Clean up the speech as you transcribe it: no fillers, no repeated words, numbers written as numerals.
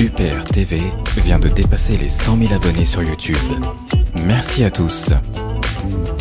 UPR TV vient de dépasser les 100 000 abonnés sur YouTube. Merci à tous.